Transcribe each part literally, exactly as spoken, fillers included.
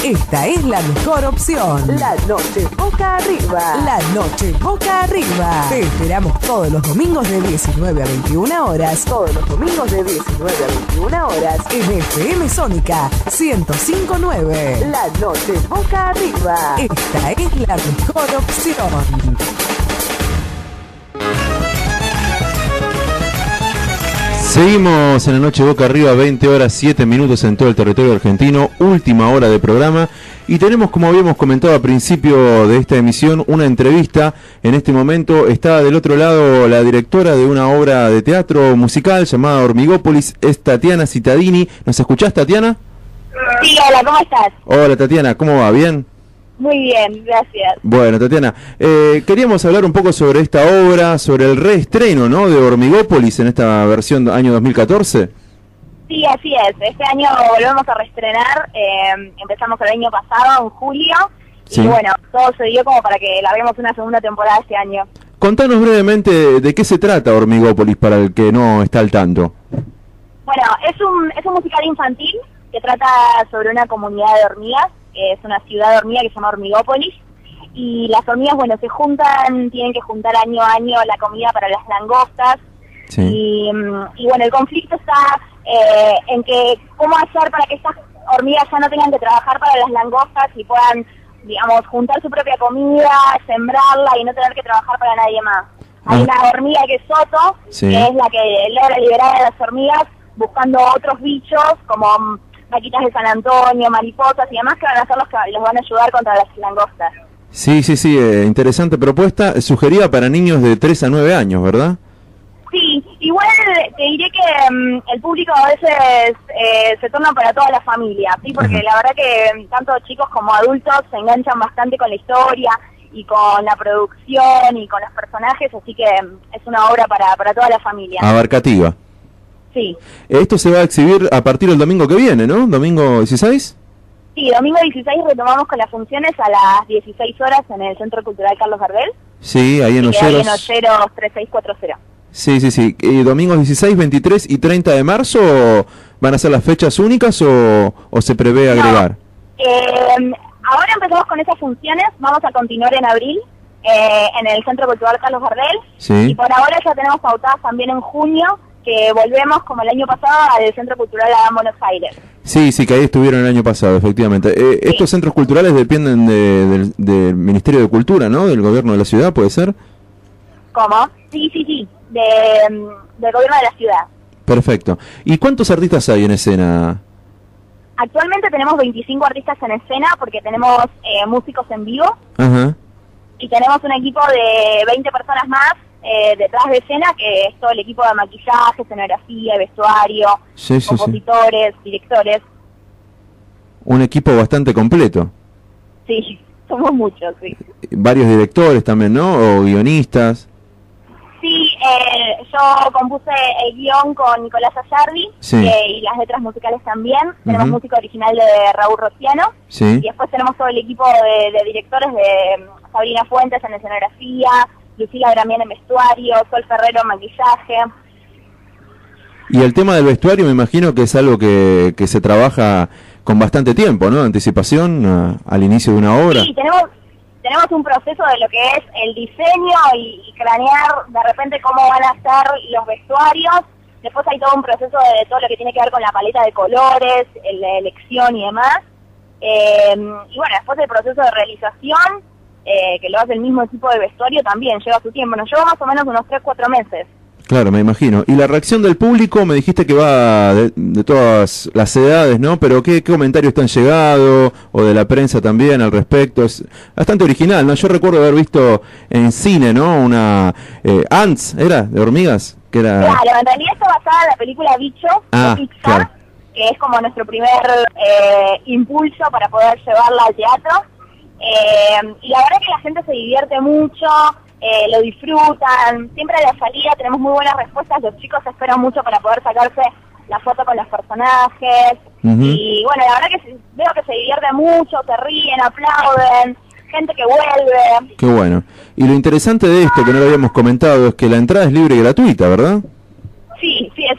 esta es la mejor opción. La noche boca arriba. La noche boca arriba. Te esperamos todos los domingos de diecinueve a veintiuna horas. Todos los domingos de diecinueve a veintiuna horas. En F M Sónica ciento cinco punto nueve. La noche boca arriba. Esta es la mejor opción. Seguimos en la noche boca arriba, veinte horas siete minutos en todo el territorio argentino, última hora de programa, y tenemos, como habíamos comentado al principio de esta emisión, una entrevista. En este momento está del otro lado la directora de una obra de teatro musical llamada Hormigópolis, es Tatiana Cittadini. ¿Nos escuchás, Tatiana? Sí, hola, ¿cómo estás? Hola, Tatiana, ¿cómo va? ¿Bien? Muy bien, gracias. Bueno, Tatiana, eh, queríamos hablar un poco sobre esta obra, sobre el reestreno, ¿no?, de Hormigópolis en esta versión año dos mil catorce. Sí, así es. Este año volvemos a reestrenar. Eh, empezamos el año pasado, en julio. Sí. Y bueno, todo se dio como para que larguemos una segunda temporada este año. Contanos brevemente de qué se trata Hormigópolis para el que no está al tanto. Bueno, es un, es un musical infantil que trata sobre una comunidad de hormigas. Es una ciudad de hormigas que se llama Hormigópolis, y las hormigas, bueno, se juntan, tienen que juntar año a año la comida para las langostas. Sí. y, y bueno, el conflicto está eh, en que cómo hacer para que estas hormigas ya no tengan que trabajar para las langostas y puedan, digamos, juntar su propia comida, sembrarla y no tener que trabajar para nadie más. Ah. Hay una hormiga que es Soto, sí, que es la que logra liberar a las hormigas buscando otros bichos como vaquitas de San Antonio, mariposas y demás, que van a ser los que los van a ayudar contra las langostas. Sí, sí, sí, eh, interesante propuesta, sugerida para niños de tres a nueve años, ¿verdad? Sí, igual te diré que um, el público a veces eh, se torna para toda la familia, sí, porque Ajá. la verdad que tanto chicos como adultos se enganchan bastante con la historia y con la producción y con los personajes, así que um, es una obra para, para toda la familia. Abarcativa. Sí. Esto se va a exhibir a partir del domingo que viene, ¿no? ¿Domingo dieciséis? Sí, domingo dieciséis retomamos con las funciones a las dieciséis horas en el Centro Cultural Carlos Gardel. Sí, ahí en Olleros. Ahí en Olleros tres seis cuatro cero. Sí, sí, sí. ¿Y domingos dieciséis, veintitrés y treinta de marzo van a ser las fechas únicas o, o se prevé agregar? No. Eh, ahora empezamos con esas funciones, vamos a continuar en abril eh, en el Centro Cultural Carlos Gardel. Sí. Y por ahora ya tenemos pautadas también en junio, que volvemos, como el año pasado, al Centro Cultural Adán Buenos Aires. Sí, sí, que ahí estuvieron el año pasado, efectivamente. Eh, sí. Estos centros culturales dependen de, del, del Ministerio de Cultura, ¿no? Del gobierno de la ciudad, ¿puede ser? ¿Cómo? Sí, sí, sí, de, del gobierno de la ciudad. Perfecto. ¿Y cuántos artistas hay en escena? Actualmente tenemos veinticinco artistas en escena, porque tenemos eh, músicos en vivo. Ajá. Y tenemos un equipo de veinte personas más Eh, detrás de escena, que es todo el equipo de maquillaje, escenografía, vestuario, sí, sí, compositores, sí. directores. Un equipo bastante completo. Sí, somos muchos, sí. Varios directores también, ¿no? O guionistas. Sí, eh, yo compuse el guión con Nicolás Ayardi, sí. que, y las letras musicales también. Uh-huh. Tenemos música original de Raúl Rociano. Sí. Y después tenemos todo el equipo de, de directores de Sabrina Fuentes en escenografía, Lucila Gramián en vestuario, Sol Ferrero en maquillaje. Y el tema del vestuario me imagino que es algo que, que se trabaja con bastante tiempo, ¿no? Anticipación a, al inicio de una obra. Sí, tenemos tenemos un proceso de lo que es el diseño y, y cranear de repente cómo van a ser los vestuarios. Después hay todo un proceso de todo lo que tiene que ver con la paleta de colores, la elección y demás. Eh, y bueno, después el proceso de realización, Eh, que lo hace el mismo tipo de vestuario, también lleva su tiempo. Nos lleva más o menos unos tres cuatro meses. Claro, me imagino. Y la reacción del público, me dijiste que va de, de todas las edades, ¿no? Pero ¿qué, qué comentarios te han llegado? O de la prensa también al respecto. Es bastante original, ¿no? Yo recuerdo haber visto en cine, ¿no? Una eh, Ants, ¿era? De hormigas. Que era... Claro, en realidad está basada en la película Bicho, ah, de Pixar, claro. que es como nuestro primer eh, impulso para poder llevarla al teatro. Eh, y la verdad es que la gente se divierte mucho, eh, lo disfrutan, siempre a la salida tenemos muy buenas respuestas, los chicos esperan mucho para poder sacarse la foto con los personajes, uh-huh. y bueno, la verdad que se, veo que se divierte mucho, se ríen, aplauden, gente que vuelve. Qué bueno. Y lo interesante de esto, que no lo habíamos comentado, es que la entrada es libre y gratuita, ¿verdad? Sí, sí, es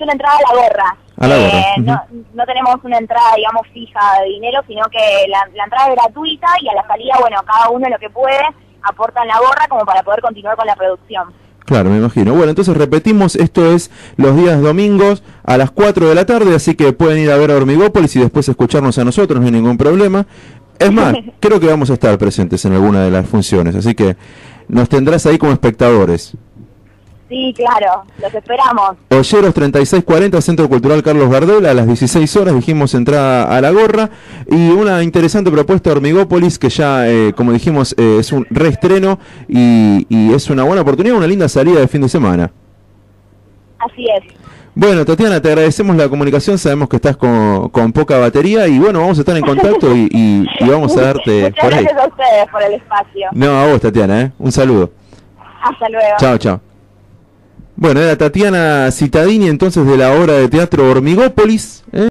una entrada a la gorra. A la gorra. Eh, Uh-huh. no, no tenemos una entrada, digamos, fija de dinero, sino que la, la entrada es gratuita y a la salida, bueno, cada uno lo que puede aporta en la gorra como para poder continuar con la producción. Claro, me imagino. Bueno, entonces repetimos, esto es los días domingos a las cuatro de la tarde, así que pueden ir a ver a Hormigópolis y después escucharnos a nosotros, no hay ningún problema. Es más, creo que vamos a estar presentes en alguna de las funciones, así que nos tendrás ahí como espectadores. Sí, claro, los esperamos. Olleros treinta y seis cuarenta, Centro Cultural Carlos Gardel, a las dieciséis horas, dijimos entrada a la gorra, y una interesante propuesta de Hormigópolis, que ya, eh, como dijimos, eh, es un reestreno, y, y es una buena oportunidad, una linda salida de fin de semana. Así es. Bueno, Tatiana, te agradecemos la comunicación, sabemos que estás con, con poca batería, y bueno, vamos a estar en contacto, y, y, y vamos a darte Muchas por ahí. gracias a ustedes por el espacio. No, a vos, Tatiana, ¿eh? Un saludo. Hasta luego. Chao, chao. Bueno, era Tatiana Cittadini entonces de la obra de teatro Hormigópolis, ¿eh?